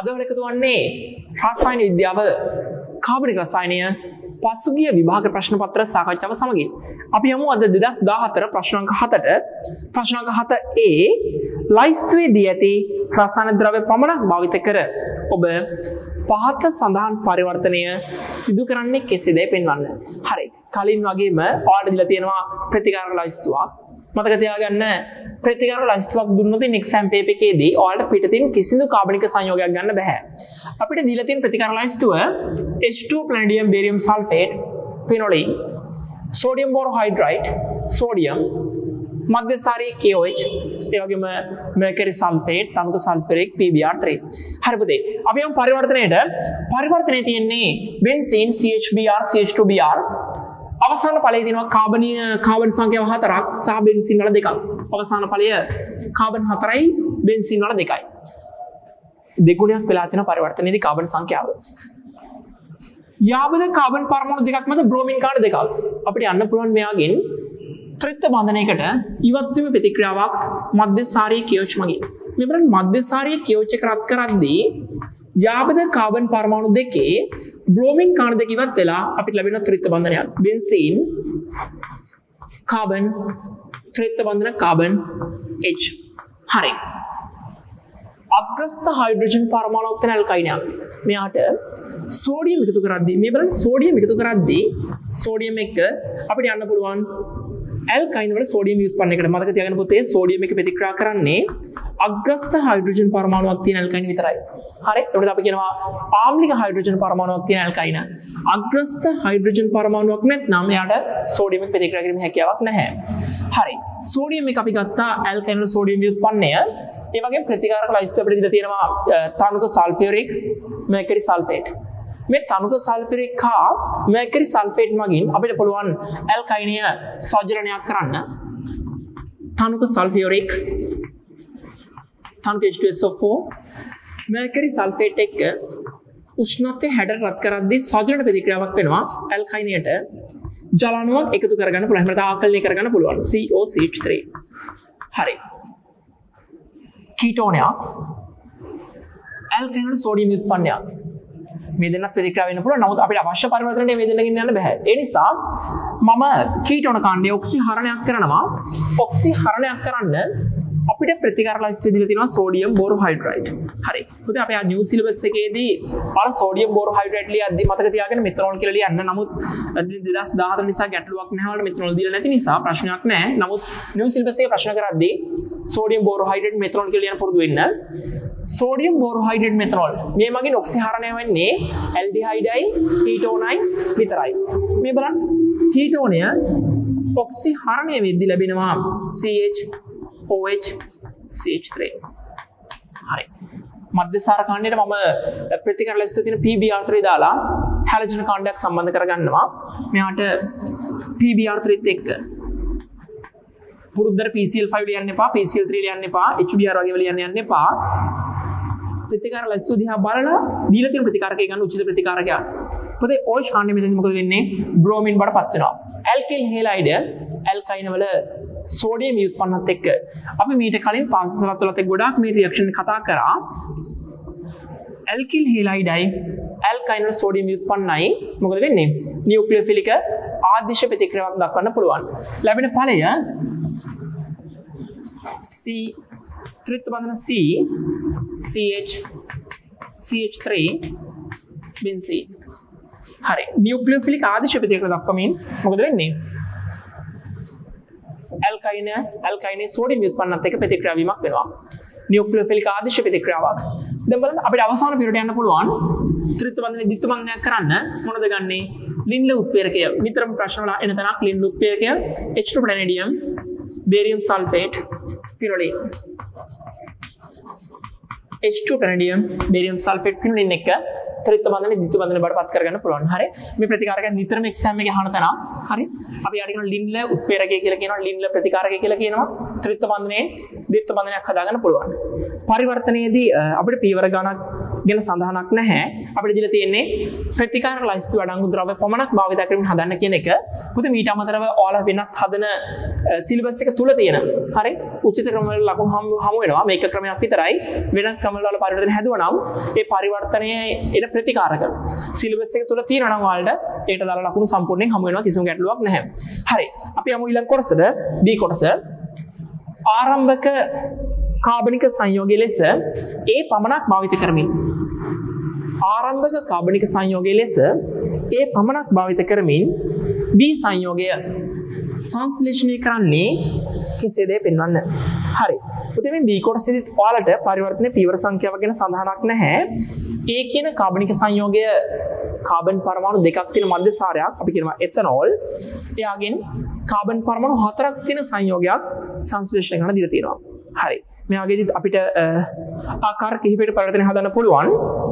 අද වල එකතු වන්නේ රසායන විද්‍යාව කාබනික රසායනය පසුගිය විභාග ප්‍රශ්න පත්‍ර සාකච්ඡාව සමගින් අපි යමු අද 2014 ප්‍රශ්න අංක 7ට ප්‍රශ්න අංක 7A ලයිස්තුවේ දී ඇති රසායන ද්‍රව්‍ය පමණක් භාවිත කර ඔබ පහත සඳහන් පරිවර්තනය සිදු කරන්නේ කෙසේදයි පෙන්වන්න. හරි. කලින් වගේම ඔයාලට දීලා තියෙනවා ප්‍රතිකාරක ලයිස්තුවක්. මතක තියාගන්න ප්‍රතිකාරක ලයිස්තුවක් දුන්නොත් එක්සෑම් පේපර් එකේදී ඔයාලට පිටතින් කිසිදු කාබනික සංයෝගයක් ගන්න බෑ. අපිට දීලා තියෙන ප්‍රතිකාරක ලයිස්තුව H2 palladium barium sulfate phenolene sodium borohydride sodium මධ්‍යසාරී KOH ඒ වගේම mercury sulfate තනුක sulfuric PbR3. හරි පුතේ. අපි යමු පරිවර්තනයේ තියෙන්නේ benzene CHBr CH2Br අවසාන ඵලයේ තියෙනවා කාබන් සංඛ්‍යාව 4ක් සහ බෙන්සීන් වල 2ක්. අවසාන ඵලය කාබන් 4යි බෙන්සීන් වල 2යි. දෙගුණයක් වෙලා තියෙන පරිවර්තනයේදී කාබන් සංඛ්‍යාව. යාබද කාබන් පරමාණු දෙකක් මත බ්‍රෝමින් කාණ දෙකක්. අපිට යන්න පුළුවන් මෙයාගෙන් ත්‍රිත්ව බන්ධනයකට ඉවත් වීම ප්‍රතික්‍රියාවක් මධ්‍යසාරී KOH මගින්. මේ බලන්න මධ්‍යසාරී KOH එක රත් කරද්දී යාබද කාබන් පරමාණු දෙකේ බ්‍රෝමින් කාණ දෙක ඉවත් වෙලා අපිට ලැබෙන ත්‍රිත්ව බන්ධනයක්. බෙන්සීන් කාබන් ත්‍රිත්ව බන්ධන කාබන් H. හරි. අග්‍රස්ත හයිඩ්‍රජන් පරමාණුවක් තියෙන ඇල්කයිනයක්. මෙයාට සෝඩියම් එකතු කරද්දී මේ බලන්න සෝඩියම් එකතු කරද්දී සෝඩියම් එක අපිට යන්න පුළුවන් ඇල්කයින් වල සෝඩියම් උත්පන්න එකට. මතක තියාගන්න පුතේ සෝඩියම් එක ප්‍රතික්‍රියා කරන්නේ අග්‍රස්ත හයිඩ්‍රජන් පරමාණුවක් තියෙන ඇල්කයින් විතරයි. හරි. ඒකට අපි කියනවා ආම්ලික හයිඩ්‍රජන් පරමාණුවක් තියෙන ඇල්කයින. අග්‍රස්ත හයිඩ්‍රජන් පරමාණුවක් නැත්නම් එයාට සෝඩියම් එක ප්‍රතික්‍රියා කිරීමේ හැකියාවක් නැහැ. හරි. සෝඩියම් එක අපි ගත්තා ඇල්කයින් වල සෝඩියම් උත්පන්නය. ඒ වගේම ප්‍රතිකාරක ලයිස්තුව අපිට දීලා තියෙනවා තනුක සල්ෆියුරික් mercury sulfate. මේ තනුක සල්ෆියුරික් හා mercury sulfate මගින් අපිට පුළුවන් ඇල්කයිනය සජනනයක් කරන්න. තනුක සල්ෆියුරික් තනුක H2SO4 mercury sulfate එක්ක උෂ්ණත්වය හැඩට රත් කරද්දී සජනන ප්‍රතික්‍රියාවක් වෙනවා ඇල්කයිනයට ජලාණුවක් එකතු කරගන්න පුළුවන්. එහෙම නැත්නම් ආකලනය කරගන්න පුළුවන් COCH3. හරි. කීටෝනයක් ඇල්කයින් වල සෝඩියම් උත්පන්නයක්. මේ දෙන්නත් ප්‍රතික්‍රියා වෙන්න පුළුවන්. නමුත් අපිට අවශ්‍ය පරිවර්තනයට මේ දෙන්නකින් යන්න බෑ. ඒ නිසා මම කීටෝන කාණ්ඩයේ ඔක්සිහරණයක් කරනවා. ඔක්සිහරණයක් කරන්න අපිට ප්‍රතිකාර ලයිස්තුවේ දීලා තියෙනවා සෝඩියම් බෝරෝහයිඩ්‍රයිඩ්. හරි. පුතේ අපේ නිව් සිලබස් එකේදී ඔයාලා සෝඩියම් බෝරෝහයිඩ්‍රයිඩ් ලියද්දි මතක තියාගන්න මෙතනෝල් කියලා ලියන්න. නමුත් 2014 නිසා ගැටලුවක් නැහැ වල මෙතනෝල් දීලා නැති නිසා ප්‍රශ්නයක් නැහැ. නමුත් නිව් සිලබස් එකේ ප්‍රශ්න කරද්දී සෝඩියම් බෝරෝහයිඩ්‍රයිඩ් මෙතනෝල් කියලා ලියන්න පුරුදු වෙන්න. සෝඩියම් බෝරෝහයිඩ්‍රයිඩ් මෙතනෝල් මේ මගින් ඔක්සිහරණය වෙන්නේ ඇල්ඩිහයිඩයි කීටෝනයි විතරයි. මේ බලන්න කීටෝනය ඔක්සිහරණය වෙද්දී ලැබෙනවා OH CH3. හරි. මධ්‍යසාර කාණ්ඩයට මම ප්‍රතිකාර ලයිස්තුවේ තියෙන PbR3 දාලා හැලජන් කාණ්ඩයක් සම්බන්ධ කරගන්නවා. මෙයාට PbR3ත් එක්ක පුරුද්දට PCl5 ලියන්න එපා, PCl3 ලියන්න එපා, HBr වගේ වල ලියන්න එපා. ප්‍රතිකාර ලයිස්තුව දිහා බලලා දීලා තියෙන ප්‍රතිකාරකය ගන්න උචිත ප්‍රතිකාරකයක්. පොතේ OH කාණ්ඩෙ මෙතනදි මොකද වෙන්නේ? බ්‍රෝමින් බඩපත් වෙනවා. ඇල්කිල් හෙලයිඩ් ඇල්කයින වල සෝඩියම් උත්පන්නත් එක්ක අපි මීට කලින් පාසලත් වලත් ගොඩාක් මේ රියැක්ෂන් කතා කරා. ඇල්කිල් හෙලයිඩයි ඇල්කයින වල සෝඩියම් උත්පන්නයි මොකද වෙන්නේ? නියුක්ලියෝෆිලික ආදිශ ප්‍රතික්‍රියාවක් දක්වන්න පුළුවන්. ලැබෙන ඵලය C ත්‍රිත්ව බන්ධන C CH CH3 බෙන්සීන්. හරි. නියුක්ලියෝෆිලික ආදිශ ප්‍රතික්‍රියාවක් දක්වමින් මොකද වෙන්නේ? ඇල්කයිනේ සෝඩියම් උත්පන්නත් එක්ක ප්‍රතික්‍රියා වීමක් වෙනවා. නියුක්ලියෝෆිලික ආදිශ ප්‍රතික්‍රියාවක්. දැන් බලන්න අපිට අවසාන පියවරට යන්න පුළුවන්. ත්‍රිත්ව බන්ධනයේ ද්විත්ව බන්ධනයක් කරන්න මොනවද ගන්නෙ? ලින්ල උත්ප්‍රේරකය. නිතරම ප්‍රශ්න වල එන තැනක් ලින්ල උත්ප්‍රේරකය H2 palladium barium sulfate phenolene. H2 palladium barium sulfate phenolene එක ත්‍රිත්ව බන්ධනයේ ද්විත්ව බන්ධනය බවට පත් කරගන්න පුළුවන්. හරි. මේ ප්‍රතිකාරක නිතරම එක්සෑම් එකේ අහන තැන. හරි. අපි යාට කියනවා ලින්ල උත්ප්‍රේරකය කියලා කියනවා. ලින්ල ප්‍රතිකාරකය කියලා කියනවා. ත්‍රිත්ව බන්ධනයේ ද්විත්ව බන්ධනයක් හදාගන්න පුළුවන්. පරිවර්තනයේදී අපිට පීවර ගණක් ගැන සඳහනක් නැහැ. අපිට දීලා තියෙන්නේ ප්‍රතිකාරක ලයිස්තු අඩංගු ද්‍රව්‍ය පමණක් භාවිත කරමින් හදන්න කියන එක. පුතේ මීට අමතරව ඔයාලා වෙනත් හදන සිලබස් එක තුල තියෙන. හරි? උචිත ක්‍රම වල ලකුණු හමු වෙනවා. මේක ක්‍රමයක් විතරයි. වෙනත් ක්‍රම වල පරිවර්තන හැදුවා නම් ඒ පරිවර්තනයේ එන ප්‍රතිකාරක සිලබස් එක තුල තියෙනවා නම් ඔයාලට ඒකට දාලා ලකුණු සම්පූර්ණයෙන් හමු වෙනවා. කිසිම ගැටලුවක් නැහැ. හරි. අපි යමු ඊළඟ කොටසට. D කොටස. ආරම්භක කාබනික සංයෝගය ලෙස ඒ පමණක් භාවිත කරමින් ආරම්භක කාබනික සංයෝගය ලෙස ඒ පමණක් භාවිත කරමින් B සංයෝගය සංශ්ලේෂණය කරන්නේ කෙසේද පෙන්වන්න. හරි. පුතේ මේ B කොටසෙදිත් ඔයාලට පරිවර්තනයේ පීවර සංඛ්‍යාව ගැන සඳහනක් නැහැ. ඒ කියන කාබනික සංයෝගය කාබන් පරමාණු දෙකක් තියෙන මධ්‍යසාරයක් අපි කියනවා එතනෝල්. එයාගෙන් කාබන් පරමාණු හතරක් තියෙන සංයෝගයක් සංශ්ලේෂණය කරන්න දීලා තියෙනවා. හරි. මෙයාගේදී අපිට ආකාර කිහිපයකට පරිවර්තන හදන්න පුළුවන්.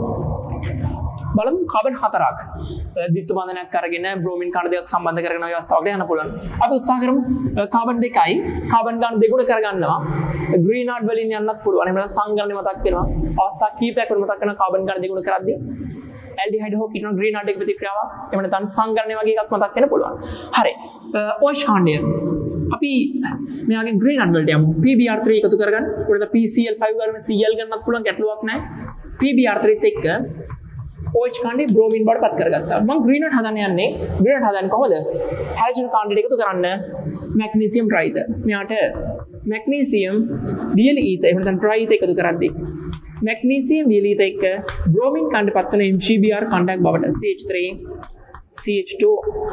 බලමු කාබන් හතරක් ද්විත්ව බන්ධනයක් අරගෙන බ්‍රෝමින් කණ දෙකක් සම්බන්ධ කරගෙන ওই අවස්ථාවකට යන්න පුළුවන්. අපි උත්සාහ කරමු කාබන් දෙකයි කාබන් ගන්න දෙගුණ කරගන්නවා. ග්‍රීනාඩ් වලින් යන්නත් පුළුවන්. එහෙම නැත්නම් සංගණනය මතක් වෙනවා. අවස්ථා කිහිපයක් වල මතක් කරන කාබන් ගන්න දෙගුණ කරද්දී ඇල්ඩිහයිඩ් හෝ කීටෝන ග්‍රීනාඩ් එක ප්‍රතික්‍රියාව එහෙම නැත්නම් සංගණනය වගේ එකක් මතක් වෙන්න පුළුවන්. හරි. OH ඡාණ්ඩය අපි මෙයාගෙන් ග්‍රීනාඩ් වලට යමු. PBr3 එකතු කරගන්න. උඩට PCl5 ගන්න Cl ගන්නත් පුළුවන් ගැටලුවක් නැහැ. PBr3ත් එක්ක OH කාණ්ඩේ බ්‍රෝමින් බවට පත් කරගත්තා. මම ග්‍රීනාඩ් හදන්න යන්නේ. ග්‍රීනාඩ් හදන්නේ කොහොමද? හැලොජන් කාණ්ඩයට එකතු කරන්න මැග්නීසියම් ට්‍රයිත. මෙයාට මැග්නීසියම් DL ඊත එහෙම නැත්නම් ට්‍රයිත එකතු කරද්දී මැග්නීසියම් DL ඊත එක්ක බ්‍රෝමින් කාණ්ඩේ පත් වෙන MgBr කාණ්ඩයක් බවට CH3 CH2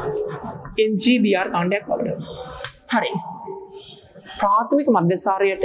MgBr කාණ්ඩයක් බවට. හරි. ප්‍රාථමික මධ්‍යසාරයට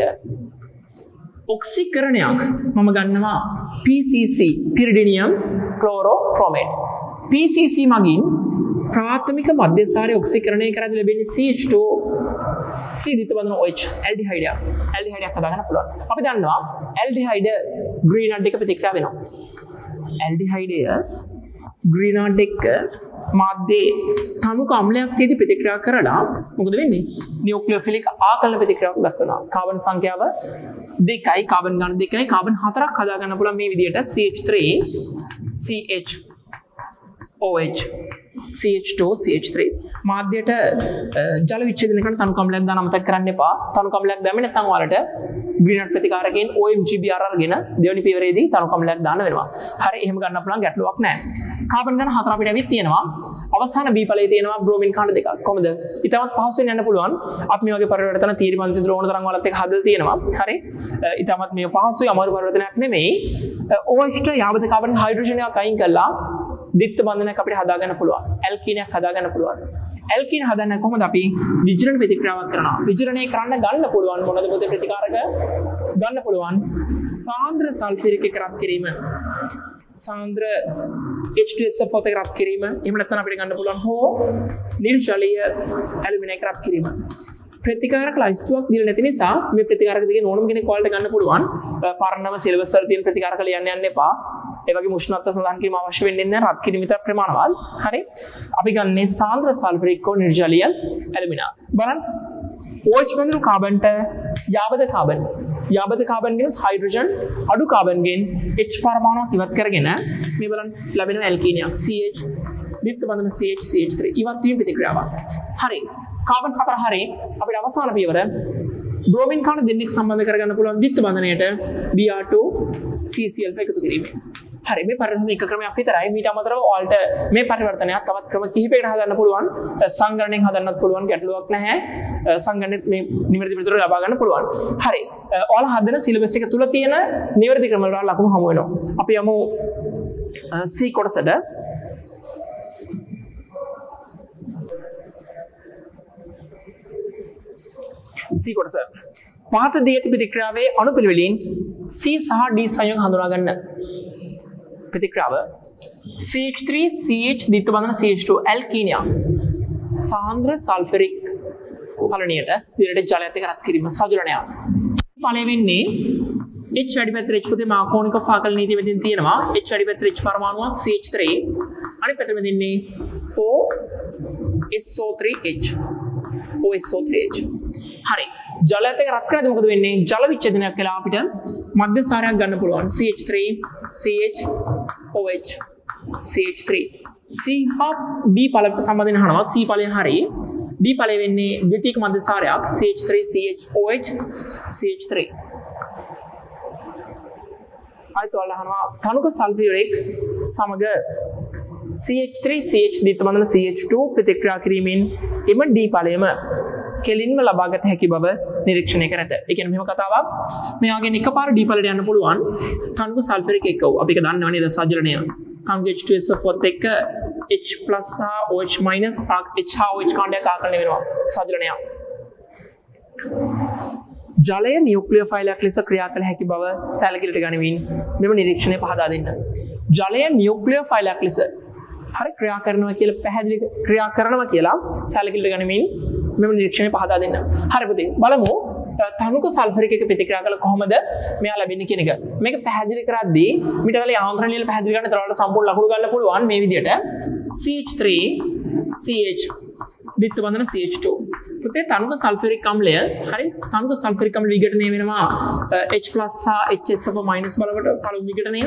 ඔක්සිකරණයක් මම ගන්නවා PCC පිරිඩිනියම් ක්ලෝරෝක්‍රොමේට්. PCC මගින් ප්‍රාථමික මධ්‍යසාරයේ ඔක්සිකරණය කරද්දී ලැබෙන්නේ CH2 C ද්විත්ව බන්ධන OH ඇල්ඩිහයිඩයක්. ඇල්ඩිහයිඩයක් හදාගන්න පුළුවන්. අපි දන්නවා ඇල්ඩිහයිඩ ග්‍රීනාඩ් එක ප්‍රතික්‍රියා වෙනවා. ඇල්ඩිහයිඩය ග්‍රීනාඩ් එක මාධ්‍යයේ තනුක අම්ලයක් තියදී ප්‍රතික්‍රියා කරලා මොකද වෙන්නේ? නියුක්ලියෝෆිලික් ආකලන ප්‍රතික්‍රියාවක් දක්වනවා. කාබන් සංඛ්‍යාව 2යි කාබන් ගණන 2යි කාබන් 4ක් හදා ගන්න පුළුවන් මේ විදිහට CH3 CH OH CH2 CH3 මාධ්‍යයට ජල විච්ඡේදනය කරන තනුක අම්ලයක් දාන්න අමතක කරන්න එපා. තනුක අම්ලයක් දැම්මේ නැත්නම් ඔයාලට ග්‍රීනාඩ් ප්‍රතිකාරකයෙන් OMGBr අරගෙන දෙවෙනි පියවරේදී තනුක අම්ලයක් දාන්න වෙනවා. හරි එහෙම ගන්න පුළුවන් ගැටලුවක් නැහැ. කාබන් ගණන 4 අපිට ඇවිත් තියෙනවා. අවසාන B ඵලයේ තියෙනවා බ්‍රෝමින් කාණ්ඩ දෙකක්. කොහොමද? ඊටමත් පහසුවෙන් යන්න පුළුවන්. අපි මේ වගේ පරිවර්තන තීරපන්ති ද්‍රෝණ තරංග වලත් එක්ක හදලා තියෙනවා. හරි. ඊටමත් මේ පහසුයි අමාරු පරිවර්තනයක් නෙමෙයි. OH ට යාවත කාබන් හයිඩ්‍රජන් එකක් අයින් කළා ද්විත්ව බන්ධනයක් අපිට හදා ගන්න පුළුවන්. ඇල්කීනයක් හදා ගන්න පුළුවන්. ඇල්කීන හදන්න කොහොමද අපි විජලන ප්‍රතික්‍රියාවක් කරනවා. විජලනය කරන්න ගන්න පුළුවන් මොනවද පොතේ ප්‍රතිකාරක ගන්න පුළුවන්. සාන්ද්‍ර සල්ෆියරික් එක රත් කිරීම. සාන්ද්‍ර H2SO4 එක රත් කිරීම. එහෙම නැත්නම් අපිට ගන්න පුළුවන් හෝ නිර්ජලීය ඇලුමිනියම් එක රත් කිරීම. ප්‍රතිකාරක ලයිස්තුවක් දීලා නැති නිසා මේ ප්‍රතිකාරක දෙකේ ඕනම කෙනෙක් ඔයාලට ගන්න පුළුවන්. පරණම සිලබස් වල තියෙන ප්‍රතිකාරක ලියන්න යන්න එපා. ඒ වගේ උෂ්ණත්ව සඳහන් කිරීම අවශ්‍ය වෙන්නේ නැහැ. රත් කිරීම විතර ප්‍රමාණවත්. හරි. අපි ගන්නේ සාන්ද්‍ර සල්ෆරික් හෝ නිර්ජලීය ඇලුමිනියම්. බලන්න. OH බඳුරු කාබන්ට යාබද කාබන්. යාබද කාබන් ගෙනුත් හයිඩ්‍රජන් අඩු කාබන් ගෙන් H පරමාණුවක් ඉවත් කරගෙන මේ බලන්න ලැබෙන ඇල්කීනියක් CH ද්විත්ව බන්ධන CH CH3 ඉවත් වීම ප්‍රතික්‍රියාවක්. හරි. කාබන් 4 හරි අපිට අවසාන පියවර බ්‍රෝමින් කාණ්ඩ දෙන්නෙක් සම්බන්ධ කරගන්න පුළුවන් ද්විත්ව බන්ධනයට Br2 CCl5 එකතු කිරීම. හරි මේ පරිවර්තන එක ක්‍රමයක් විතරයි. මීට අමතරව ඔයාලට මේ පරිවර්තනයක් තවත් ක්‍රම කිහිපයකට හදන්න පුළුවන්. සංගණනයෙන් හදන්නත් පුළුවන් ගැටලුවක් නැහැ. සංගණනෙත් මේ නිවැරදි පිළිතුර ලබා ගන්න පුළුවන්. හරි. ඔයාලා හදන සිලබස් එක තුල තියෙන නිවැරදි ක්‍රම වල ලකුණු හමු වෙනවා. අපි යමු C කොටසට. C කොටස. පහත දී ඇති ප්‍රතික්‍රියාවේ අණු පිළිවෙලින් C සහ D සංයෝග හඳුනා ගන්න. ප්‍රතික්‍රියාව CH3 CH ද්විත්ව බන්ධන CH2 ඇල්කීනියක් සාන්ද්‍ර සල්ෆරික් පළණියට දිරට ජලයත් එක්ක රත් කිරීම සජලනයක්. ඵලය වෙන්නේ H වැඩි පැත්තට H පොතේ මාකෝනික ෆාකල් නීතිය මෙතෙන් තියෙනවා. H වැඩි පැත්තට H පරමාණුවක් CH3 අනිත් පැත්තට මෙදින්නේ OSO3H OSO3H. හරි. ජලයත් එක්ක රත් කරද්දී මොකද වෙන්නේ? ජල විච්ඡේදනයක් වෙලා අපිට මධ්‍යසාරයක් ගන්න පුළුවන් CH3 CHOH CH3 C හා D ඵල සම්බන්ධයෙන් අහනවා C ඵලය හරි D ඵලය වෙන්නේ ද්විතීයික මධ්‍යසාරයක් CH3 CHOH CH3 අයිත් වල අහනවා තනුක සල්ෆියුරික් සමග CH3 CH ද්විතීයික බන්ධන CH2 ප්‍රතික්‍රියා කිරීමෙන් එම D ඵලයම කෙලින්ම ලබාගත හැකි බව නිරීක්ෂණය කර ඇත. ඒ කියන්නේ මෙහෙම කතාවක්. මෙයාගෙන් එකපාර D ඵලයට යන්න පුළුවන් තනුක සල්ෆරික් එක්ක. අපි ඒක දන්නවනේ නේද සජලණය. තනුක H2SO4 එක්ක H+ හා OH- H හා OH කාණ්ඩයක් ආකලනය වෙනවා සජලණය. ජලය නියුක්ලියෝෆයිලයක් ලෙස ක්‍රියා කළ හැකි බව සැලකිලිට ගනිමින් මෙම නිරීක්ෂණය පහදා දෙන්න. ජලය නියුක්ලියෝෆයිලයක් ලෙස හරි ක්‍රියා කරනවා කියලා සැලකිලිට ගනිමින් මෙම නිරීක්ෂණය පහදා දෙන්න. හරි පුතේ බලමු තනුක සල්ෆරික් එක ප්‍රතික්‍රියා කළ කොහොමද මෙයා ලැබෙන්නේ කියන එක. මේක පැහැදිලි කරද්දී මිට වල යාන්ත්‍රණ ලියලා පැහැදිලි කරන්න තරවලට සම්පූර්ණ ලකුණු ගන්න පුළුවන් මේ විදිහට CH3 CH ද්විත්ව බන්ධන CH2 පුතේ තනුක සල්ෆරික් අම්ලය හරි තනුක සල්ෆරික් අම්ල විඝටනය වෙනවා H+ සහ HSF- බලවට පළමු විඝටනය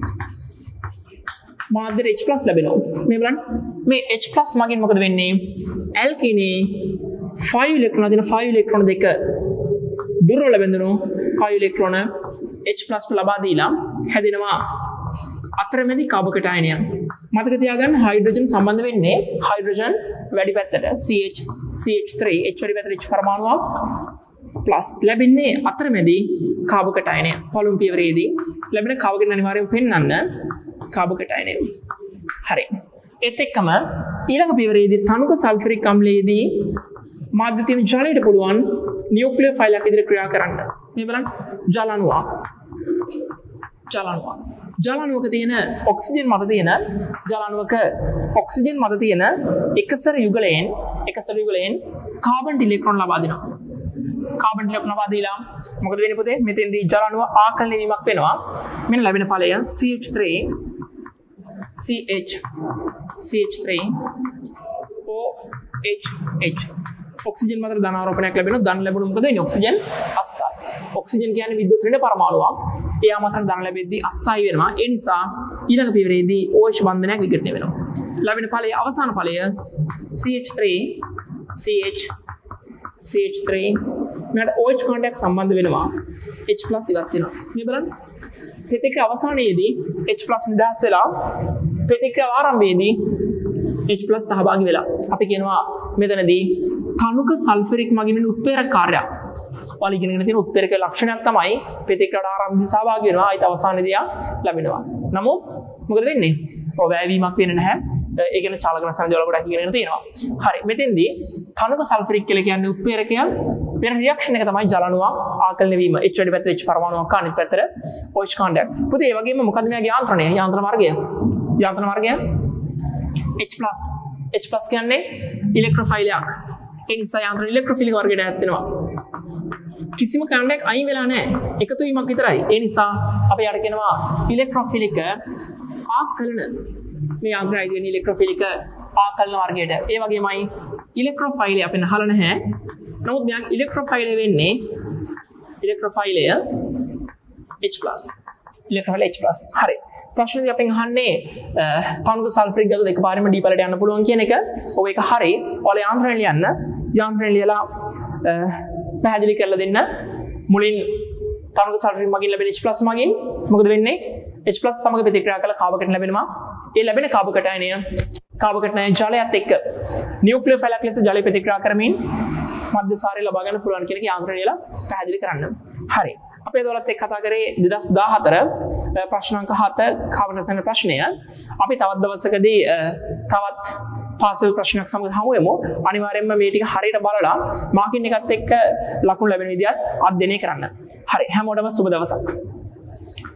මාධ්‍යර H+ ලැබෙනවා. මේ බලන්න මේ H+ මගින් මොකද වෙන්නේ? ඇල්කීනේ 5 ඉලෙක්ට්‍රෝන දෙන 5 ඉලෙක්ට්‍රෝන දෙක දුර්වල බැඳුණු 5 ඉලෙක්ට්‍රෝන H+ ලබා දීලා හැදෙනවා අතරමැදි කාබකට් අයනයක්. මතක තියාගන්න හයිඩ්‍රජන් සම්බන්ධ වෙන්නේ හයිඩ්‍රජන් වැඩි පැත්තට CH3 H වැඩි පැත්තට H පරමාණුවක් ප්ලස් ලැබෙන්නේ අතරමැදි කාබකට් අයනය. පළමු පියවරේදී ලැබෙන කාබකට් අනිවාර්යයෙන් පෙන්වන්න කාබකට් අයනය. හරි. ඒත් එක්කම ඊළඟ පියවරේදී තනුක සල්ෆරික් අම්ලයේදී මාධ්‍ය තියෙන ජලයට පුළුවන් නියුක්ලියෝෆයිලයක් විදිහට ක්‍රියා කරන්න. මේ බලන්න ජලාණුවක්. ජලාණුවක තියෙන ඔක්සිජන් මත තියෙන එකසර යුගලයෙන් කාබන් ඉලෙක්ට්‍රෝන ලබා දෙනවා. කාබන් ඉලෙක්ට්‍රෝන ලබා දීලා මොකද වෙන්නේ පුතේ? මෙතෙන්දී ජලාණුව ආකලනය වීමක් වෙනවා. මෙන්න ලැබෙන ඵලය CH3 CH3 OH ඔක්සිජන් මත ධනාරෝපණයක් ලැබෙනවා. ධන ලැබුණොත් මොකද වෙන්නේ? ඔක්සිජන් අස්ථායි. ඔක්සිජන් කියන්නේ විද්‍යුත් ඍණ පරමාණුවක්. එයා මත ධන ලැබෙද්දී අස්ථායි වෙනවා. ඒ නිසා ඊළඟ පියවරේදී OH බන්ධනයක් විඝටනය වෙනවා. ලැබෙන ඵලයේ අවසාන ඵලය CH3 CH3 මෙයාට OH කාණ්ඩයක් සම්බන්ධ වෙනවා. H+ ඉවත් වෙනවා. මේ බලන්න. ප්‍රතික්‍රියා අවසානයේදී H+ නිදහස් වෙලා ප්‍රතික්‍රියා ආරම්භයේදී H+ සහභාගී වෙලා අපි කියනවා මෙතනදී තනුක සල්ෆරික් මගින් උත්ප්‍රේරක කාර්යයක්. ඔයාලා ඉගෙනගෙන තියෙන උත්ප්‍රේරක ලක්ෂණයක් තමයි ප්‍රතික්‍රියාවට ආරම්භදී සහභාගී වෙනවා. ඊට අවසානයේදී ලැබෙනවා. නමුත් මොකද වෙන්නේ? වැයවීමක් වෙන්නේ නැහැ. ඒ කියන්නේ චාලක රසායන වල ගොඩක් ඉගෙනගෙන තියෙනවා. හරි. මෙතෙන්දී තනුක සල්ෆරික් කියලා කියන්නේ උත්ප්‍රේරකයක්. වෙන රියැක්ෂන් එක තමයි ජලාණුවක් ආකලනය වීම. H වැඩි පැත්තට H පරමාණුවක් අනිත් පැත්තට OH කාණ්ඩයක්. පුතේ ඒ වගේම මොකද මෙයාගේ යාන්ත්‍රණය? යාන්ත්‍රණ මාර්ගය H+ කියන්නේ ඉලෙක්ට්‍රෝෆයිලයක්. ඒ නිසා යාන්ත්‍රණ ඉලෙක්ට්‍රෝෆිලික වර්ගයට ඈත් වෙනවා. කිසිම කාණ්ඩයක් අයින් වෙලා නැහැ. එකතු වීමක් විතරයි. ඒ නිසා අපි යට කියනවා ඉලෙක්ට්‍රෝෆිලික ආකලන. මේ යාන්ත්‍රණය අයිති වෙන්නේ ඉලෙක්ට්‍රෝෆිලික ආකලන වර්ගයට. ඒ වගේමයි ඉලෙක්ට්‍රෝෆයිලය අපි අහලා නැහැ. නමුත් මෙයා ඉලෙක්ට්‍රෝෆයිලය වෙන්නේ ඉලෙක්ට්‍රෝෆයිලය H+. හරි. ප්‍රශ්නේදී අපෙන් අහන්නේ තනුක සල්ෆරික් ගත්තොත් එකපාරෙම D ඵලයට යන්න පුළුවන් කියන එක. ඔබ ඒක හරි. ඔයාලා යාන්ත්‍රණය ලියන්න. යාන්ත්‍රණය ලියලා පැහැදිලි කරලා දෙන්න. මුලින් තනුක සල්ෆරික් මගින් ලැබෙන H+ මගින් මොකද වෙන්නේ? H+ සමග ප්‍රතික්‍රියා කළ කාබකට් ලැබෙනවා. ඒ ලැබෙන කාබකට් අයනය ජලයත් එක්ක නියුක්ලියෝෆයිලයක් ලෙස ජලය ප්‍රතික්‍රියා කරමින් මධ්‍යසාරය ලබා ගන්න පුළුවන් කියන එක යාන්ත්‍රණය ලියලා පැහැදිලි කරන්න. හරි. අපේ දවල්ත් එක්ක කතා කරේ 2014 ප්‍රශ්න අංක 7 කාබන් රසායන ප්‍රශ්නය. අපි තවත් දවසකදී තවත් පාසල් ප්‍රශ්නයක් සමග හමු වෙමු. අනිවාර්යයෙන්ම මේ ටික හරියට බලලා මාකින් එකත් එක්ක ලකුණු ලැබෙන විදිහට අධ්‍යයනය කරන්න. හරි. හැමෝටම සුබ දවසක්.